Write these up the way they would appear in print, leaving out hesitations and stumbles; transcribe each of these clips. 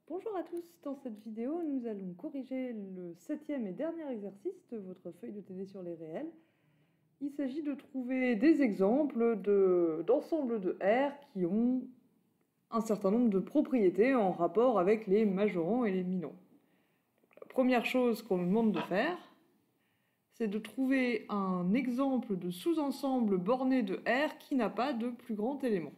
Bonjour à tous, dans cette vidéo nous allons corriger le 7e et dernier exercice de votre feuille de TD sur les réels. Il s'agit de trouver des exemples d'ensembles de R qui ont un certain nombre de propriétés en rapport avec les majorants et les minants. La première chose qu'on nous demande de faire, c'est de trouver un exemple de sous-ensemble borné de R qui n'a pas de plus grand élément.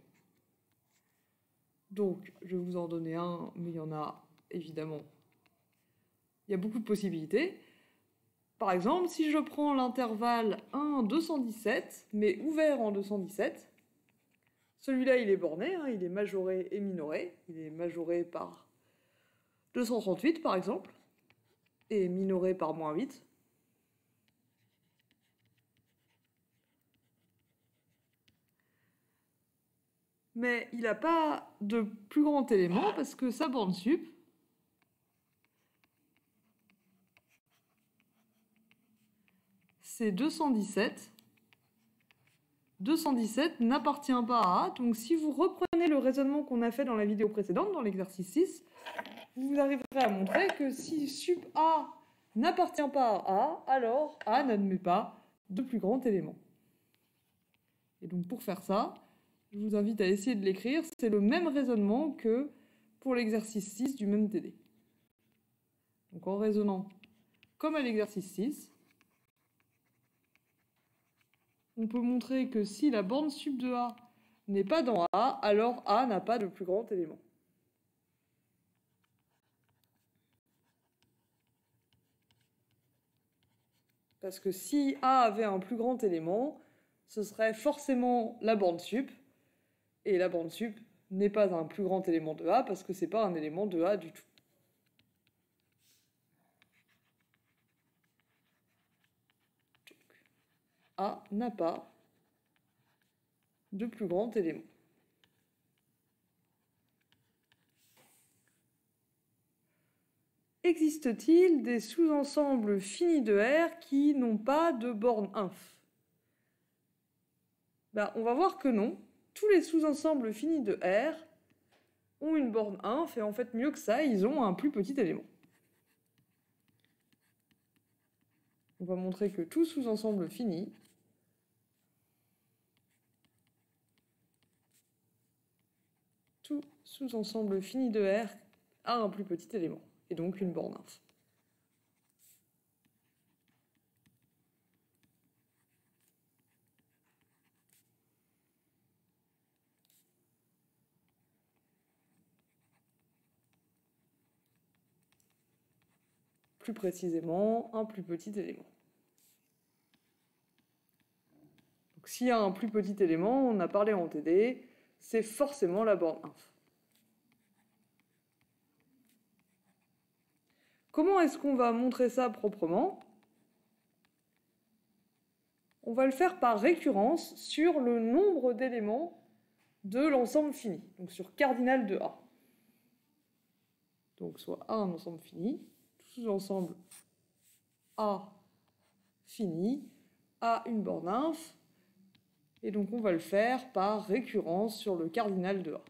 Donc, je vais vous en donner un, mais il y en a évidemment. Il y a beaucoup de possibilités. Par exemple, si je prends l'intervalle 1, 217, mais ouvert en 217, celui-là il est borné, il est majoré et minoré. Il est majoré par 238 par exemple, et minoré par moins 8. Mais il n'a pas de plus grand élément parce que sa borne sup, c'est 217. 217 n'appartient pas à A, donc si vous reprenez le raisonnement qu'on a fait dans la vidéo précédente, dans l'exercice 6, vous arriverez à montrer que si sup A n'appartient pas à A, alors A n'admet pas de plus grand élément. Et donc pour faire ça, je vous invite à essayer de l'écrire, c'est le même raisonnement que pour l'exercice 6 du même TD. Donc en raisonnant comme à l'exercice 6, on peut montrer que si la borne sup de A n'est pas dans A, alors A n'a pas de plus grand élément. Parce que si A avait un plus grand élément, ce serait forcément la borne sup, et la borne sup n'est pas un plus grand élément de A parce que c'est pas un élément de A du tout. Donc, A n'a pas de plus grand élément. Existe-t-il des sous-ensembles finis de R qui n'ont pas de borne inf? On va voir que non. Tous les sous-ensembles finis de R ont une borne inf, et en fait mieux que ça, ils ont un plus petit élément. On va montrer que tout sous-ensemble fini de R a un plus petit élément, et donc une borne inf. Plus précisément, un plus petit élément. Donc s'il y a un plus petit élément, on a parlé en TD, c'est forcément la borne inf. Comment est-ce qu'on va montrer ça proprement? On va le faire par récurrence sur le nombre d'éléments de l'ensemble fini, donc sur cardinal de A. Donc soit A un ensemble fini, sous-ensemble A fini, A une borne inf, et donc on va le faire par récurrence sur le cardinal de A.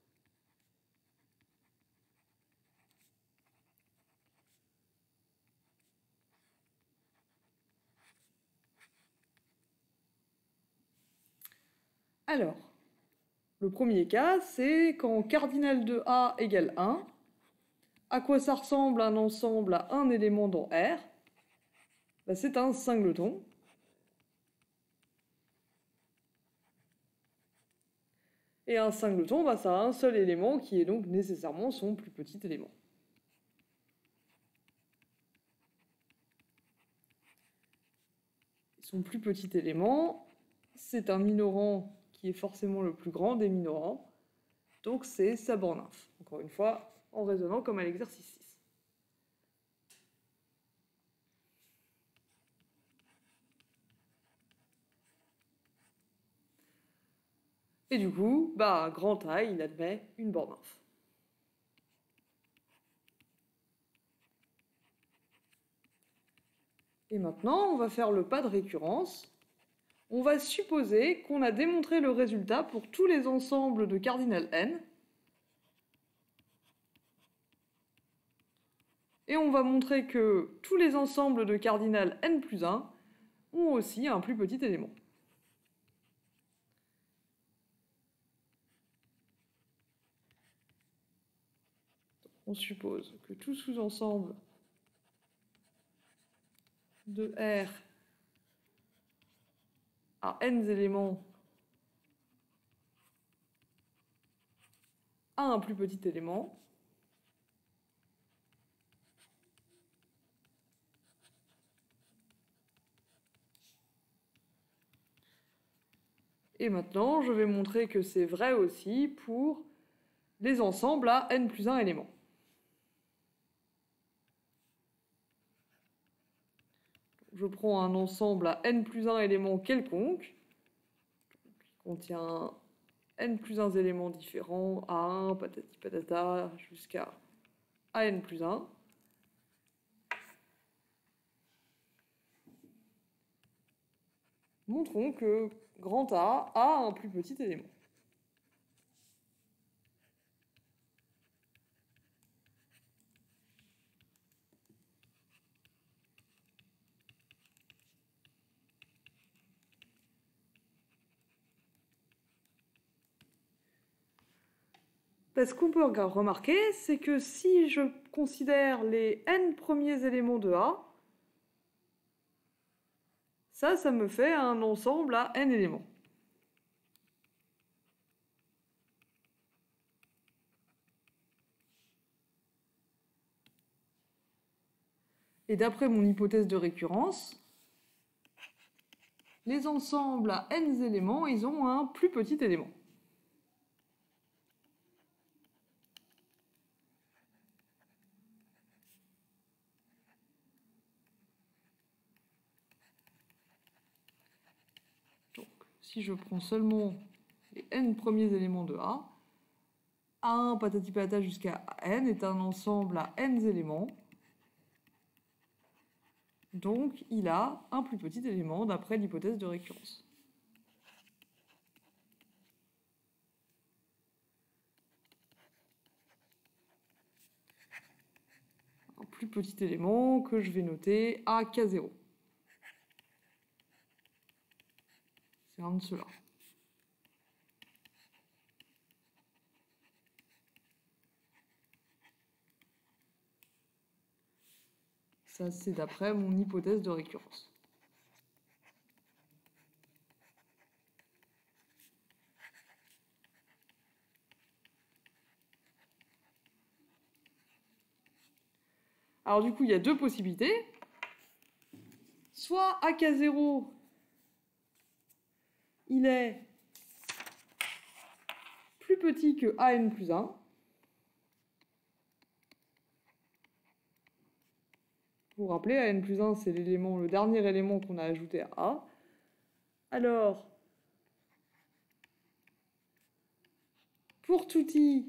Alors, le premier cas, c'est quand cardinal de A égale 1. À quoi ça ressemble un ensemble à un élément dans R? C'est un singleton. Et un singleton, ça a un seul élément qui est donc nécessairement son plus petit élément. Son plus petit élément, c'est un minorant qui est forcément le plus grand des minorants, donc c'est sa borne inf. Encore une fois, en raisonnant comme à l'exercice 6. Et du coup, grand A, il admet une borne inf. Et maintenant, on va faire le pas de récurrence. On va supposer qu'on a démontré le résultat pour tous les ensembles de cardinal n. Et on va montrer que tous les ensembles de cardinal n plus 1 ont aussi un plus petit élément. On suppose que tout sous-ensemble de R à n éléments a un plus petit élément. Et maintenant, je vais montrer que c'est vrai aussi pour les ensembles à n plus 1 éléments. Je prends un ensemble à n plus 1 éléments quelconque, qui contient n plus 1 éléments différents, A1, patati patata, jusqu'à n plus 1. Montrons que grand A a un plus petit élément. Ce qu'on peut remarquer, c'est que si je considère les n premiers éléments de A, ça me fait un ensemble à n éléments. Et d'après mon hypothèse de récurrence, les ensembles à n éléments, ils ont un plus petit élément. Donc, si je prends seulement les n premiers éléments de A, A1 patati patata jusqu'à n est un ensemble à n éléments. Donc, il a un plus petit élément d'après l'hypothèse de récurrence. Un plus petit élément que je vais noter à K0. C'est un de ceux-là. Ça, c'est d'après mon hypothèse de récurrence. Alors du coup, il y a deux possibilités. Soit AK0, il est plus petit que AN plus 1. Vous vous rappelez, AN plus 1, c'est le dernier élément qu'on a ajouté à A. Alors, pour tout i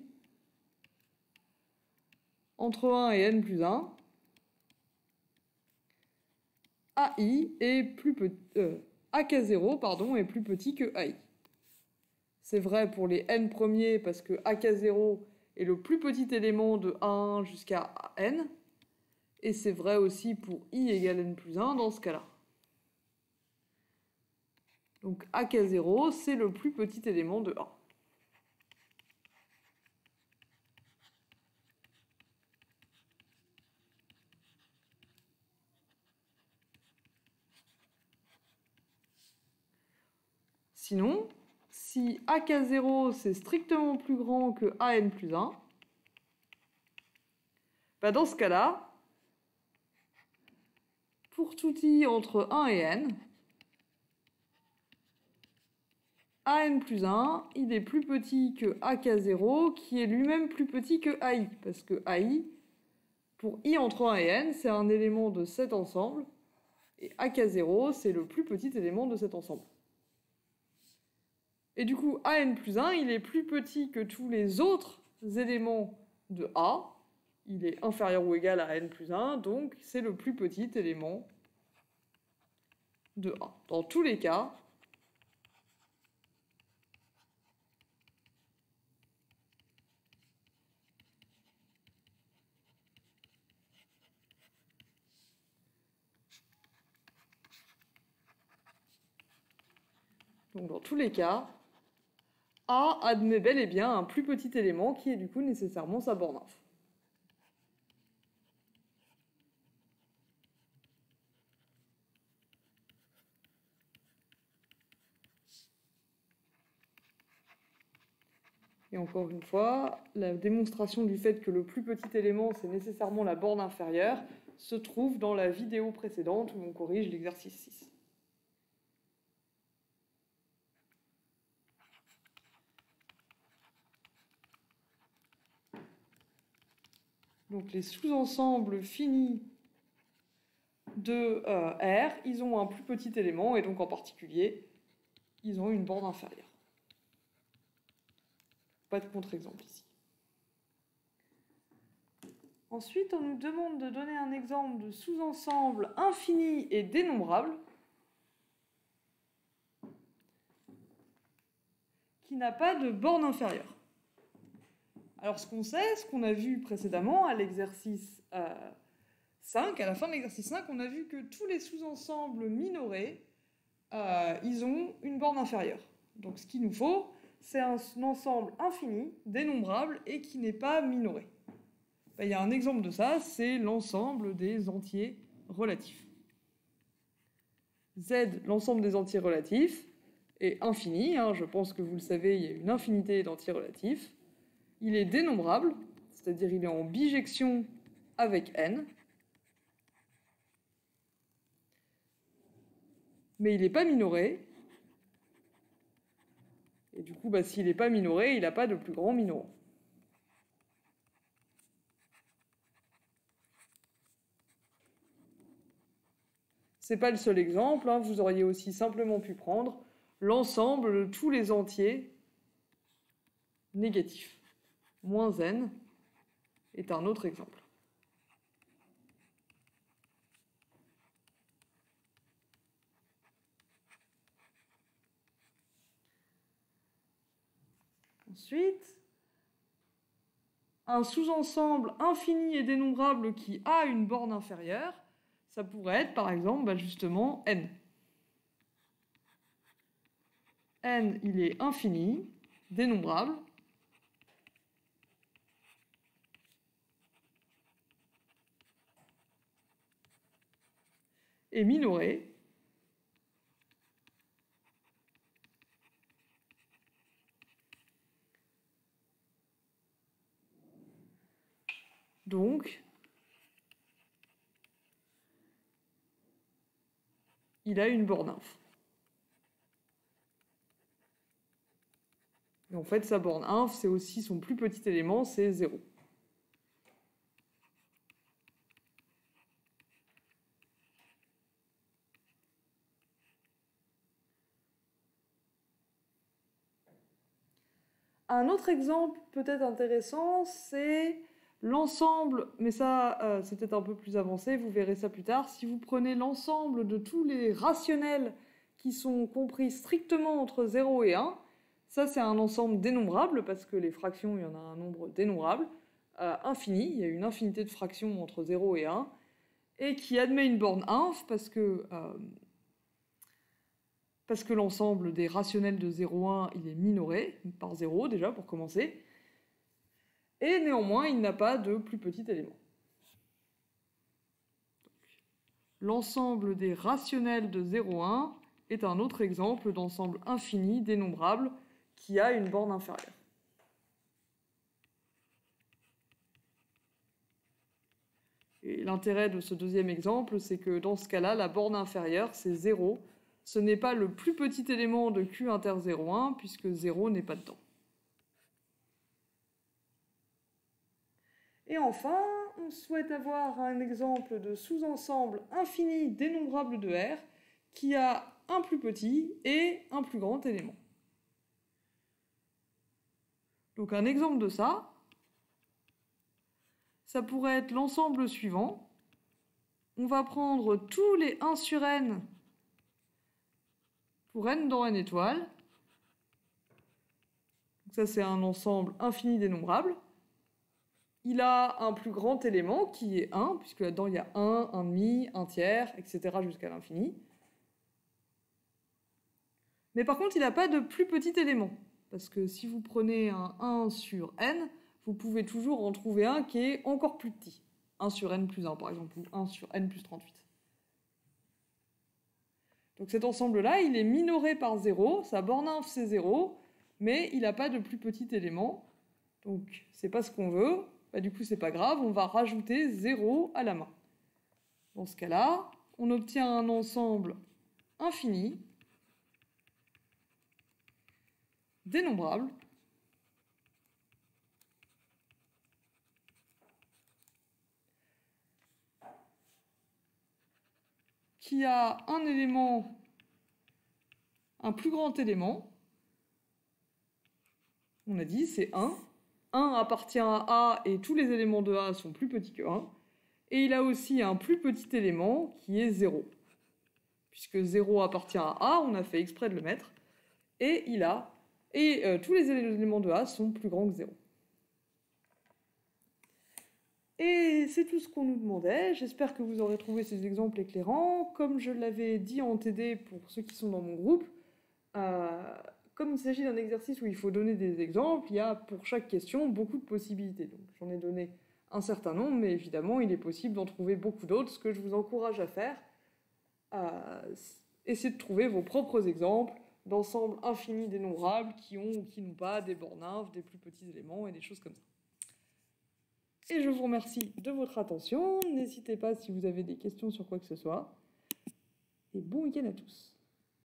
entre 1 et n plus 1, AI est AK0 pardon, est plus petit que AI. C'est vrai pour les n premiers parce que AK0 est le plus petit élément de A1 jusqu'à n. Et c'est vrai aussi pour i égale n plus 1 dans ce cas-là. Donc AK0, c'est le plus petit élément de A. Sinon, si AK0 c'est strictement plus grand que AN plus 1, bah dans ce cas-là, pour tout i entre 1 et n, AN plus 1, il est plus petit que AK0, qui est lui-même plus petit que AI, parce que AI, pour i entre 1 et n, c'est un élément de cet ensemble, et AK0, c'est le plus petit élément de cet ensemble. Et du coup, AN plus 1, il est plus petit que tous les autres éléments de A. Il est inférieur ou égal à n plus 1, donc c'est le plus petit élément de A. Dans tous les cas, Donc dans tous les cas, A admet bel et bien un plus petit élément qui est du coup nécessairement sa borne inf. Et encore une fois, la démonstration du fait que le plus petit élément, c'est nécessairement la borne inférieure, se trouve dans la vidéo précédente où on corrige l'exercice 6. Donc les sous-ensembles finis de R, ils ont un plus petit élément, et donc en particulier, ils ont une borne inférieure. Pas de contre-exemple ici. Ensuite, on nous demande de donner un exemple de sous-ensemble infini et dénombrable qui n'a pas de borne inférieure. Alors ce qu'on sait, ce qu'on a vu précédemment à l'exercice 5, à la fin de l'exercice 5, on a vu que tous les sous-ensembles minorés, ils ont une borne inférieure. Donc ce qu'il nous faut, c'est un ensemble infini, dénombrable et qui n'est pas minoré. Il y a un exemple de ça, c'est l'ensemble des entiers relatifs. Z, l'ensemble des entiers relatifs, est infini, je pense que vous le savez, il y a une infinité d'entiers relatifs. Il est dénombrable, c'est-à-dire il est en bijection avec n, mais il n'est pas minoré, et du coup, s'il n'est pas minoré, il n'a pas de plus grand minorant. Ce n'est pas le seul exemple, vous auriez aussi simplement pu prendre l'ensemble de tous les entiers négatifs. Moins n est un autre exemple. Ensuite, un sous-ensemble infini et dénombrable qui a une borne inférieure, ça pourrait être par exemple justement n. N, il est infini, dénombrable, et minoré. Donc, il a une borne inf. Et en fait, sa borne inf, c'est aussi son plus petit élément, c'est 0. Un autre exemple peut-être intéressant, c'est l'ensemble, mais ça c'est peut-être un peu plus avancé, vous verrez ça plus tard, si vous prenez l'ensemble de tous les rationnels qui sont compris strictement entre 0 et 1, ça c'est un ensemble dénombrable, parce que les fractions, il y en a un nombre dénombrable, infini, il y a une infinité de fractions entre 0 et 1, et qui admet une borne inf, parce que l'ensemble des rationnels de 0,1, il est minoré par 0 déjà pour commencer, et néanmoins il n'a pas de plus petit élément. L'ensemble des rationnels de 0,1 est un autre exemple d'ensemble infini dénombrable qui a une borne inférieure. Et l'intérêt de ce deuxième exemple, c'est que dans ce cas-là, la borne inférieure, c'est 0. Ce n'est pas le plus petit élément de Q inter 0,1, puisque 0 n'est pas dedans. Et enfin, on souhaite avoir un exemple de sous-ensemble infini dénombrable de R qui a un plus petit et un plus grand élément. Donc un exemple de ça, ça pourrait être l'ensemble suivant. On va prendre tous les 1 sur n pour n dans n étoiles. Donc ça, c'est un ensemble infini dénombrable. Il a un plus grand élément qui est 1, puisque là-dedans, il y a 1, 1 demi, 1 tiers, etc. jusqu'à l'infini. Mais par contre, il n'a pas de plus petit élément. Parce que si vous prenez un 1 sur n, vous pouvez toujours en trouver un qui est encore plus petit. 1 sur n plus 1, par exemple, ou 1 sur n plus 38. Donc cet ensemble-là, il est minoré par 0, sa borne inf c'est 0, mais il n'a pas de plus petit élément. Donc c'est pas ce qu'on veut. Bah, du coup, c'est pas grave, on va rajouter 0 à la main. Dans ce cas-là, on obtient un ensemble infini, dénombrable, qui a un élément, un plus grand élément. On a dit, c'est 1. 1 appartient à A et tous les éléments de A sont plus petits que 1. Et il a aussi un plus petit élément qui est 0. Puisque 0 appartient à A, on a fait exprès de le mettre. Et tous les éléments de A sont plus grands que 0. Et c'est tout ce qu'on nous demandait. J'espère que vous aurez trouvé ces exemples éclairants. Comme je l'avais dit en TD pour ceux qui sont dans mon groupe, comme il s'agit d'un exercice où il faut donner des exemples, il y a pour chaque question beaucoup de possibilités. Donc j'en ai donné un certain nombre, mais évidemment il est possible d'en trouver beaucoup d'autres. Ce que je vous encourage à faire, essayez de trouver vos propres exemples d'ensembles infinis dénombrables qui ont ou qui n'ont pas des bornes inf, des plus petits éléments et des choses comme ça. Et je vous remercie de votre attention. N'hésitez pas si vous avez des questions sur quoi que ce soit. Et bon week-end à tous.